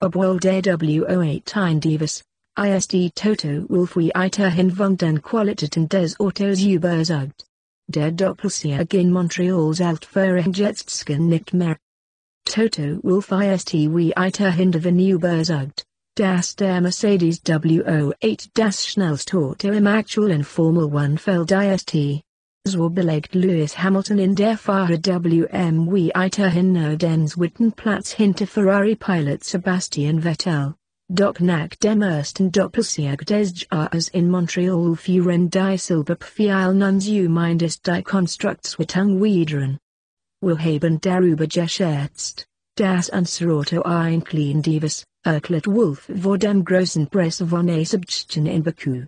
Obwohl der wo8 ein Divas, ist Toto Wolf wie weiterhin von den Qualitäten des Autos überzeugt. Der Doppelsieg in Montreals Altführung jetzt nicht mehr. Toto Wolf ist wie weiterhin davon überzeugt, dass der Mercedes wo8 das schnellste Auto im aktuellen Formel 1 Feld ist. So belegt Lewis Hamilton in der Fahrer WM weiterhin nur den zweiten Platz hinter Ferrari-Pilot Sebastian Vettel. Doch nach dem ersten Doppelsieg des Jahres in Montreal führen die Silberpfeilen zumindest die Konstruktionswertung wieder. Wir haben darüber gescherzt, dass unser Auto ein klein Divas, erklärt Wolf vor dem großen Preis von Azerbaijan in Baku.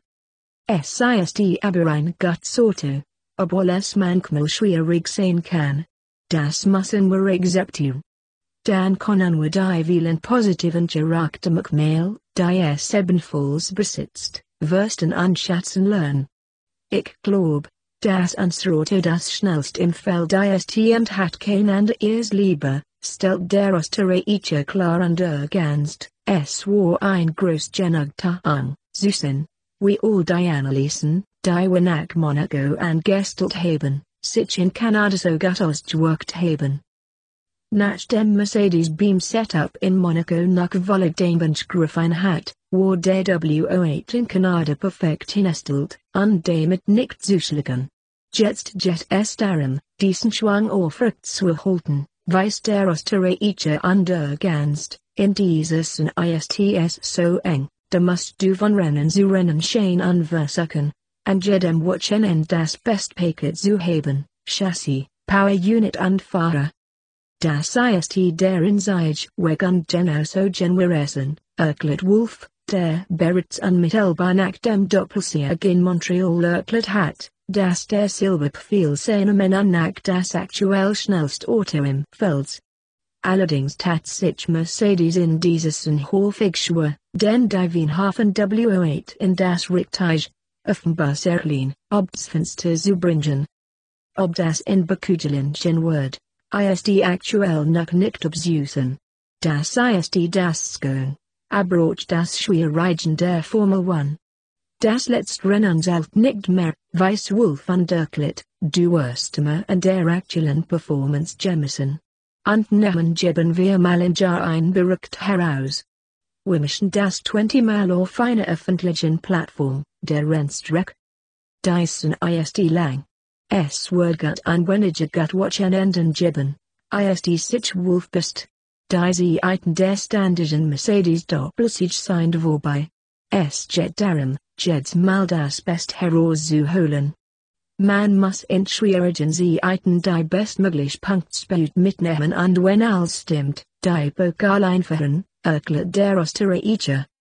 Es ist aber ein gutes Auto, obwohl es manchmal schwierig sein kann. Das müssen wir akzeptieren. Dann können wir die vielen positiven Charaktermerkmale, die es ebenfalls besitzt, wirsten anschätzen lernen. Ich glaube, dass unser Auto das schnellste im Feld ist und hat kein anderes lieber, stellt der Österreicher klar und ergänzt, es war ein Großgenugtuung, Süßen, wie all die Analysen, die wir nach Monaco angestellt haben, sich in Kanada so gut ausgewirkt haben. Nach dem Mercedes-Beam-Setup in Monaco nach Volkswagen hat, war der wo8 in Kanada perfekt hingestellt, und damit nicht zu schlagen. Jetzt es darum, diesen Schwung aufrechtzuerhalten, weiß der Österreicher ergänzt, in dieses ISTS so eng, da musst du von Rennen zu Rennen Schein anversuchen, an jedem Wochenende das Bestpaket zu haben, Chassis, Power Unit und Fahrer. Das ist der Einzige und genauso gewesen, erklärt Wolf, der bereits unmittelbar nach dem Doppelsieg in Montreal erklärt hat, dass der Silberpfeil seiner Männer nach das aktuell schnellste Auto im Feld. Allerdings tat sich Mercedes in dieses häufig schwer, denn die Wienhafen wo8 in das Richtige, offenbar sehr klein, Fenster zu bringen. Ob das in Baku gelingt wird, ist aktuell noch nicht absehen. Das ist das Skern, aber auch das Schwierigen der Formel 1. Das letzte Rennen zählt nicht mehr, weiß Wolf und erklärt, du wirst immer an der aktuellen Performance gemessen. Und nehmen geben wir mal im Jahr ein Bericht heraus. Wir müssen das 20 Mal auf einer öffentlichen Plattform, der Rennstrecke. Dyson ist lang. Es wird gut ein weniger gut Wochenenden geben, ist sich Wolf best. Diese Eiten der standarden Mercedes Doppelsieg sind vorbei. Es geht darum, jetzt mal das Best herauszuholen. Man muss in schwierigen Zeiten die bestmögliche Punktspiel mitnehmen und wenn alles stimmt, die Pokal einfahren, erklärt der Österreicher.